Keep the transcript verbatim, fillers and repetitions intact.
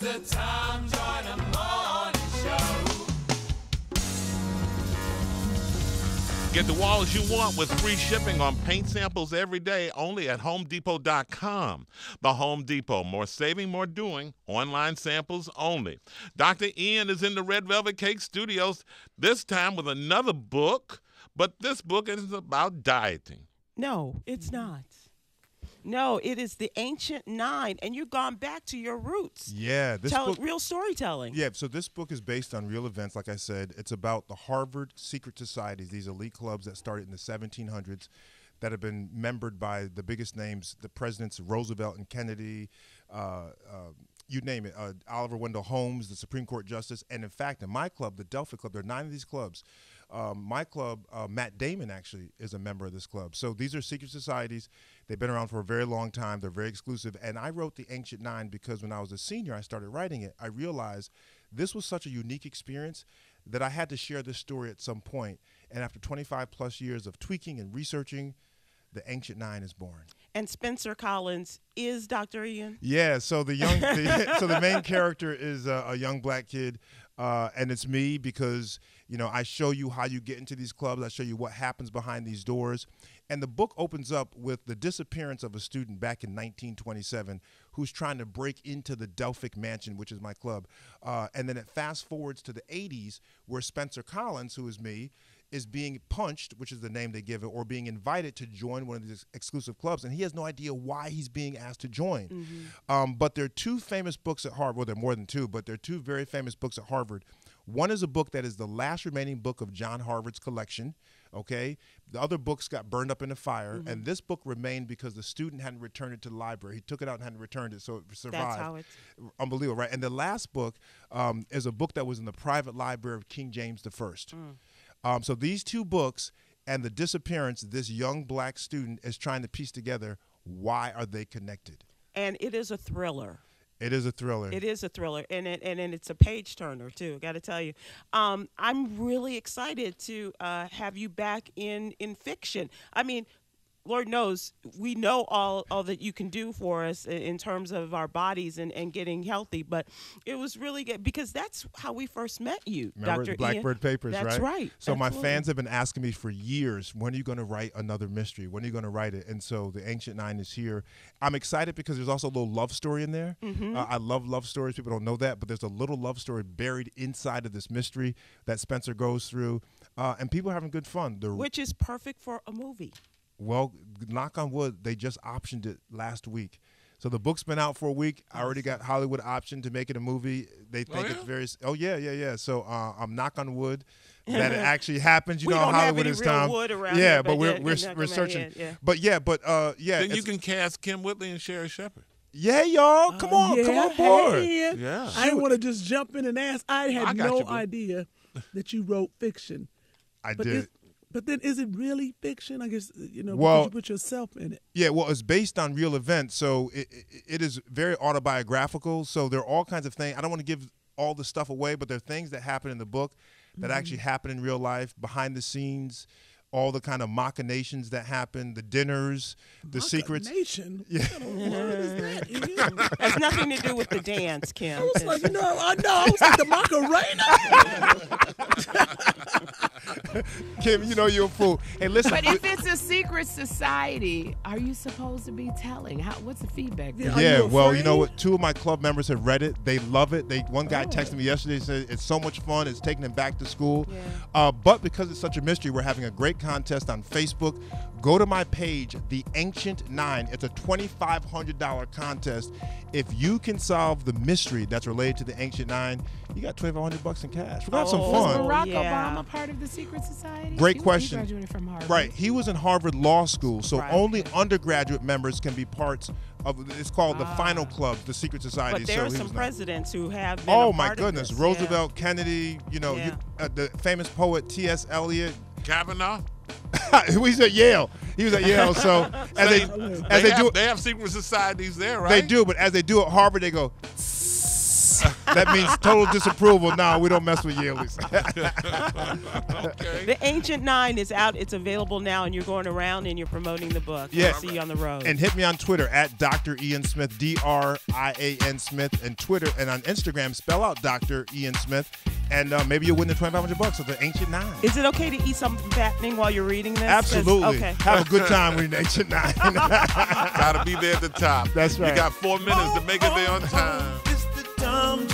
the time, join the morning show. Get the walls you want with free shipping on paint samples every day only at home depot dot com. The Home Depot, more saving, more doing, online samples only. Doctor Ian is in the Red Velvet Cake Studios, this time with another book, but this book is about dieting. No, it's not. No, it is the Ancient Nine, and you've gone back to your roots. Yeah, this Tell, book, real storytelling. Yeah, so this book is based on real events. Like I said, it's about the Harvard secret societies, these elite clubs that started in the seventeen hundreds, that have been membered by the biggest names, the presidents Roosevelt and Kennedy, uh, uh, you name it, uh, Oliver Wendell Holmes, the Supreme Court Justice. And in fact, in my club, the Delphi Club, there are nine of these clubs. Um, my club, uh, Matt Damon actually is a member of this club. So these are secret societies. They've been around for a very long time. They're very exclusive. And I wrote The Ancient Nine because when I was a senior, I started writing it. I realized this was such a unique experience that I had to share this story at some point. And after twenty-five plus years of tweaking and researching, The Ancient Nine is born. And Spencer Collins is Doctor Ian? Yeah, so the young, the, so the main character is a, a young black kid, uh, and it's me because, you know, I show you how you get into these clubs. I show you what happens behind these doors. And the book opens up with the disappearance of a student back in nineteen twenty-seven who's trying to break into the Delphic Mansion, which is my club. Uh, and then it fast forwards to the eighties where Spencer Collins, who is me, is being punched, which is the name they give it, or being invited to join one of these exclusive clubs, and he has no idea why he's being asked to join. Mm-hmm. um, but there are two famous books at Harvard. Well, there are more than two, but there are two very famous books at Harvard. One is a book that is the last remaining book of John Harvard's collection, okay? The other books got burned up in the fire, mm-hmm. and this book remained because the student hadn't returned it to the library. He took it out and hadn't returned it, so it survived. That's how it's... Unbelievable, right? And the last book um, is a book that was in the private library of King James the First. Mm. Um, so these two books and the disappearance of this young black student is trying to piece together, why are they connected? And it is a thriller. It is a thriller. It is a thriller, and it, and, and it's a page turner too. Got to tell you, um, I'm really excited to uh, have you back in in fiction. I mean, Lord knows we know all, all that you can do for us in, in terms of our bodies and, and getting healthy, but it was really good because that's how we first met you, Remember Doctor Blackbird Ian? Papers, that's right? That's right. So Absolutely. My fans have been asking me for years, when are you going to write another mystery? When are you going to write it? And so The Ancient Nine is here. I'm excited because there's also a little love story in there. Mm-hmm. uh, I love love stories. People don't know that, but there's a little love story buried inside of this mystery that Spencer goes through, uh, and people are having good fun. The Which is perfect for a movie. Well, knock on wood, they just optioned it last week. So the book's been out for a week. I already got Hollywood optioned to make it a movie. They think oh, yeah? it's very. Oh yeah, yeah, yeah. So uh, I'm knock on wood that it actually happens. You we know, don't Hollywood have any is real time. Wood around yeah, here, but, but we're yeah, we're we're searching. Yeah, yeah. But yeah, but uh, yeah. Then you can cast Kim Whitley and Sherry Shepherd. Yeah, y'all, come uh, on, yeah, come on board. Hey, yeah, I didn't want to just jump in and ask. I had I no you, idea that you wrote fiction. I but did. Is, But then, is it really fiction? I guess you know well, because you put yourself in it. Yeah, well, it's based on real events, so it, it, it is very autobiographical. So there are all kinds of things. I don't want to give all the stuff away, but there are things that happen in the book that mm-hmm. actually happen in real life, behind the scenes. All the kind of machinations that happen, the dinners, the secrets. Machination? Yeah. What kind of word is that? Ian? Has nothing to do with the dance, Kim. I was like, no, I know. I was like the Macarena. Kim, you know you're a fool. Hey, listen. But if it's a secret society, are you supposed to be telling? How? What's the feedback? Yeah, yeah you well, you know what? Two of my club members have read it. They love it. They One guy oh. texted me yesterday and said it's so much fun. It's taking them back to school. Yeah. Uh, but because it's such a mystery, we're having a great contest on Facebook. Go to my page, The Ancient Nine. It's a twenty-five hundred dollars contest. If you can solve the mystery that's related to the Ancient Nine, you got twenty-five hundred bucks in cash. We're gonna have some Oh. fun. Was Barack Yeah. Obama part of the secret society? Great He- question. He graduated from Harvard. Right. He was in Harvard Law School, so Right. only undergraduate members can be parts of. It's called the Ah. Final Club, the secret society. But there so are he some was not. presidents who have been Oh a my part goodness, of this. Roosevelt, Kennedy. You know, Yeah. you, uh, the famous poet T S Eliot. Kavanaugh. He was at Yale. He was at Yale. So as they as They, they have, do they have secret societies there, right? they do, but as they do at Harvard, they go. Yaleys. That means total disapproval. No, we don't mess with Yaleys. Okay. The Ancient Nine is out. It's available now, and you're going around and you're promoting the book. Yeah. We'll see you on the road. And hit me on Twitter at Doctor Ian Smith, D R I A N Smith, and Twitter and on Instagram, spell out Doctor Ian Smith, and uh, maybe you'll win the twenty-five hundred bucks of the Ancient Nine. Is it okay to eat something fattening while you're reading this? 'Cause- Absolutely. Okay. Have a good time reading the Ancient Nine. Gotta be there at the top. That's right. You got four minutes to make it there on time. It's the Tom